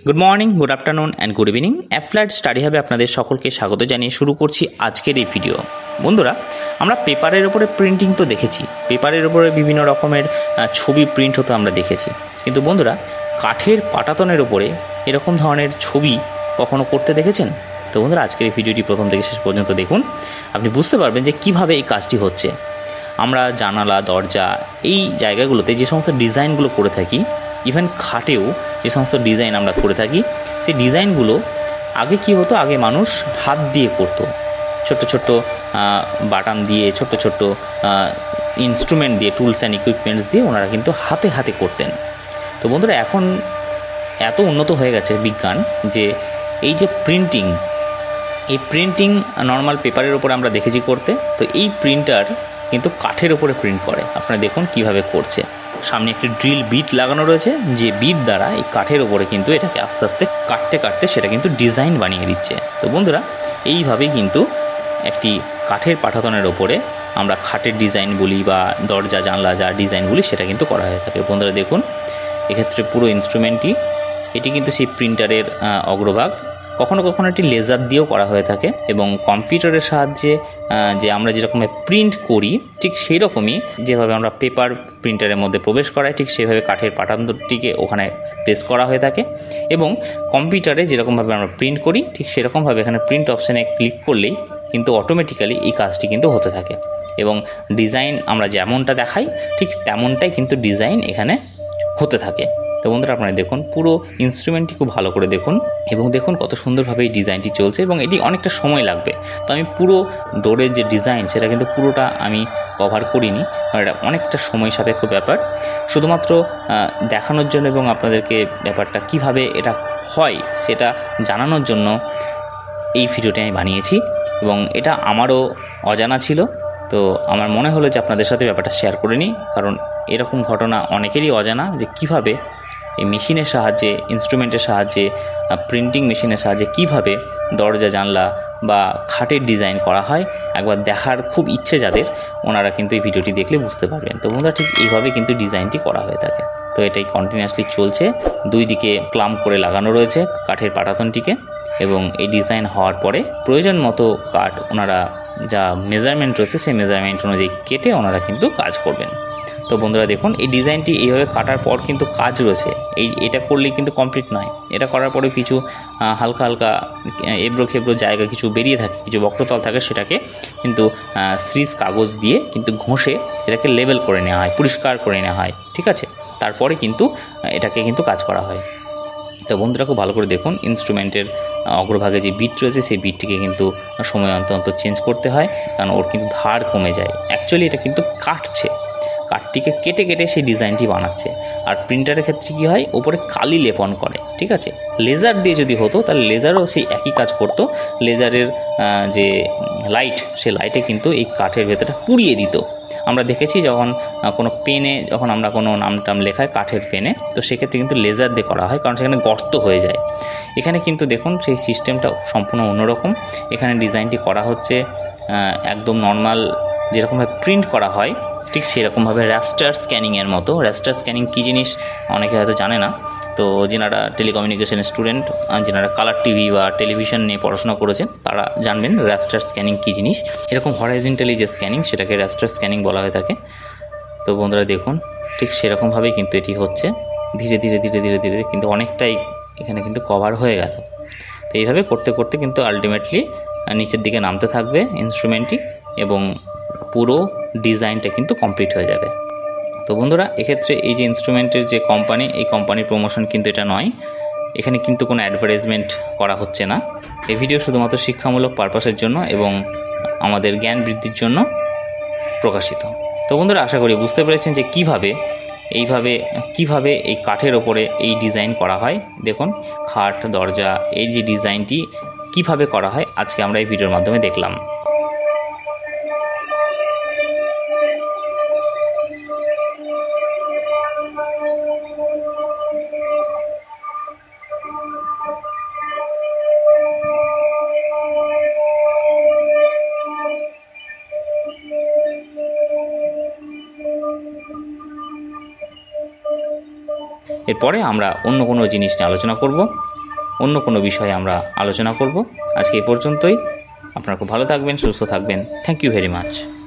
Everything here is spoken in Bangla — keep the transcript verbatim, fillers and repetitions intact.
Good morning good afternoon and good evening applied study हाबे आपनादेर सकलके स्वागत जानिए शुरू करछि आजकेर एई भिडियो। बंधुरा आमरा पेपारेर उपरे प्रिंटिंग तो देखेछि, पेपारेर उपरे विभिन्न रकमेर छवि प्रिंट होते आमरा देखेछि, किन्तु बंधुरा काठेर पाटातनेर उपरे एरकम धरनेर छवि कखनो करते देखेछेन? तो बंधुरा आजकेर एई भिडियोटी प्रथम थेके शेष पर्यन्त देखुन, आपनि बुझते पारबेन जे किभाबे एई काजटी होच्छे। आमरा जानाला दरजा এই জায়গাগুলোতে যে সমস্ত ডিজাইনগুলো করে থাকি, ইভেন খাটেও যে সমস্ত ডিজাইন আমরা করে থাকি, সেই ডিজাইনগুলো আগে কি হতো, আগে মানুষ হাত দিয়ে করতো, ছোট্ট ছোট্ট বাটাম দিয়ে ছোট্ট ছোট্ট ইনস্ট্রুমেন্ট দিয়ে টুলস অ্যান্ড ইকুইপমেন্টস দিয়ে ওনারা কিন্তু হাতে হাতে করতেন। তো বন্ধুরা এখন এত উন্নত হয়ে গেছে বিজ্ঞান যে এই যে প্রিন্টিং, এই প্রিন্টিং নর্মাল পেপারের উপরে আমরা দেখেছি করতে, তো এই প্রিন্টার কিন্তু কাঠের উপরে প্রিন্ট করে। আপনারা দেখুন কিভাবে করছে, সামনে একটি ড্রিল বিট লাগানো রয়েছে, যে বিট দ্বারা এই কাঠের উপরে কিন্তু এটাকে আস্তে আস্তে কাটতে কাটতে সেটা কিন্তু ডিজাইন বানিয়ে দিচ্ছে। তো বন্ধুরা এইভাবেই কিন্তু একটি কাঠের পাটাতনের ওপরে আমরা খাটের ডিজাইন বলি বা দরজা জানলা যা ডিজাইন বলি সেটা কিন্তু করা হয়ে থাকে। বন্ধুরা দেখুন এক্ষেত্রে পুরো ইনস্ট্রুমেন্টটি, এটি কিন্তু সেই প্রিন্টারের অগ্রভাগ। কখনো কখনো এটি লেজার দিয়েও করা হয়ে থাকে এবং কম্পিউটারের সাহায্যে যে আমরা যেরকমভাবে প্রিন্ট করি ঠিক সেই রকমই যেভাবে আমরা পেপার প্রিন্টারের মধ্যে প্রবেশ করাই ঠিক সেভাবে কাঠের পাটাতনটিকে ওখানে প্লেস করা হয়ে থাকে এবং কম্পিউটারে যেরকমভাবে আমরা প্রিন্ট করি ঠিক সেরকমভাবে এখানে প্রিন্ট অপশানে ক্লিক করলেই কিন্তু অটোমেটিক্যালি এই কাজটি কিন্তু হতে থাকে এবং ডিজাইন আমরা যেমনটা দেখাই ঠিক তেমনটাই কিন্তু ডিজাইন এখানে হতে থাকে। তো বন্ধুরা আপনারা দেখুন পুরো ইনস্ট্রুমেন্টটি খুব ভালো করে দেখুন এবং দেখুন কত সুন্দরভাবে এই ডিজাইনটি চলছে এবং এটি অনেকটা সময় লাগবে। তো আমি পুরো ডোরের যে ডিজাইন সেটা কিন্তু পুরোটা আমি কভার করিনি, কারণ এটা অনেকটা সময় সাপেক্ষ ব্যাপার। শুধুমাত্র দেখানোর জন্য এবং আপনাদেরকে ব্যাপারটা কিভাবে এটা হয় সেটা জানানোর জন্য এই ভিডিওটি আমি বানিয়েছি এবং এটা আমারও অজানা ছিল। তো আমার মনে হলো যে আপনাদের সাথে ব্যাপারটা শেয়ার করে নিই, কারণ এরকম ঘটনা অনেকেরই অজানা যে কিভাবে এই মেশিনের সাহায্যে, ইনস্ট্রুমেন্টের সাহায্যে, প্রিন্টিং মেশিনের সাহায্যে কিভাবে দরজা জানলা বা খাটের ডিজাইন করা হয়। একবার দেখার খুব ইচ্ছে যাদের, ওনারা কিন্তু এই ভিডিওটি দেখলে বুঝতে পারবেন। তো বন্ধুরা ঠিক এইভাবে কিন্তু ডিজাইনটি করা হয়ে থাকে। তো এটাই কন্টিনিউয়াসলি চলছে, দুই দিকে ক্লাম্প করে লাগানো রয়েছে কাঠের পাটাতনটিকে এবং এই ডিজাইন হওয়ার পরে প্রয়োজন মতো কাঠ ওনারা যা মেজারমেন্ট রয়েছে সেই মেজারমেন্ট অনুযায়ী কেটে ওনারা কিন্তু কাজ করবেন। তো বন্ধুরা দেখুন এই ডিজাইনটি এইভাবে কাটার পর কিন্তু কাজ রয়েছে, এই এটা করলেই কিন্তু কমপ্লিট নয়, এটা করার পরে কিছু হালকা হালকা এবড়ো খেবড়ো জায়গা কিছু বেরিয়ে থাকে, কিছু বক্রতল থাকে, সেটাকে কিন্তু সিরিজ কাগজ দিয়ে কিন্তু ঘষে এটাকে লেবেল করে নেওয়া হয়, পরিষ্কার করে নেওয়া হয়, ঠিক আছে। তারপরে কিন্তু এটাকে কিন্তু কাজ করা হয়। তো বন্ধুরা খুব ভালো করে দেখুন ইনস্ট্রুমেন্টের অগ্রভাগে যে বিট রয়েছে সেই বিটটিকে কিন্তু সময় অন্তর অন্তর চেঞ্জ করতে হয়, কারণ ওর কিন্তু ধার কমে যায়। অ্যাকচুয়ালি এটা কিন্তু কাটছে, কাঠটিকে কেটে কেটে সেই ডিজাইনটি বানাচ্ছে। আর প্রিন্টারের ক্ষেত্রে কী হয়, ওপরে কালি লেপন করে, ঠিক আছে। লেজার দিয়ে যদি হতো তাহলে লেজারও সেই একই কাজ করতো, লেজারের যে লাইট সে লাইটে কিন্তু এই কাঠের ভেতরটা পুড়িয়ে দিত। আমরা দেখেছি যখন কোনো পেনে যখন আমরা কোনো নাম টাম লেখাই কাঠের পেনে, তো সেক্ষেত্রে কিন্তু লেজার দিয়ে করা হয়, কারণ সেখানে গর্ত হয়ে যায়। এখানে কিন্তু দেখুন সেই সিস্টেমটা সম্পূর্ণ অন্যরকম। এখানে ডিজাইনটি করা হচ্ছে একদম নর্মাল যেরকমভাবে প্রিন্ট করা হয় ঠিক সেরকমভাবে র্যাস্টার স্ক্যানিংয়ের মতো। র্যাস্টার স্ক্যানিং কী জিনিস অনেকে হয়তো জানে না, তো যেনারা টেলিকমিউনিকেশন স্টুডেন্ট, যেনারা কালার টিভি বা টেলিভিশন নিয়ে পড়াশোনা করেছেন তারা জানবেন র্যাস্টার স্ক্যানিং কী জিনিস। এরকম হরাইজন্টালি যে স্ক্যানিং সেটাকে র্যাস্টার স্ক্যানিং বলা হয়ে থাকে। তো বন্ধুরা দেখুন ঠিক সেরকমভাবেই কিন্তু এটি হচ্ছে, ধীরে ধীরে ধীরে ধীরে ধীরে কিন্তু অনেকটাই এখানে কিন্তু কভার হয়ে গেল। তো এইভাবে করতে করতে কিন্তু আলটিমেটলি নিচের দিকে নামতে থাকবে ইনস্ট্রুমেন্টটি এবং পুরো ডিজাইনটা কিন্তু কমপ্লিট হয়ে যাবে। তো বন্ধুরা এক্ষেত্রে এই যে ইনস্ট্রুমেন্টের যে কোম্পানি, এই কোম্পানির প্রমোশন কিন্তু এটা নয়, এখানে কিন্তু কোনো অ্যাডভার্টাইজমেন্ট করা হচ্ছে না। এই ভিডিও শুধুমাত্র শিক্ষামূলক পারপাসের জন্য এবং আমাদের জ্ঞান বৃদ্ধির জন্য প্রকাশিত। তো বন্ধুরা আশা করি বুঝতে পেরেছেন যে কিভাবে এইভাবে কিভাবে এই কাঠের ওপরে এই ডিজাইন করা হয়। দেখুন খাট দরজা এই যে ডিজাইনটি কিভাবে করা হয় আজকে আমরা এই ভিডিওর মাধ্যমে দেখলাম। এরপরে আমরা অন্য কোনো জিনিস নিয়ে আলোচনা করব। অন্য কোনো বিষয়ে আমরা আলোচনা করব। আজকে এই পর্যন্তই। আপনারা খুব ভালো থাকবেন, সুস্থ থাকবেন। Thank you very much.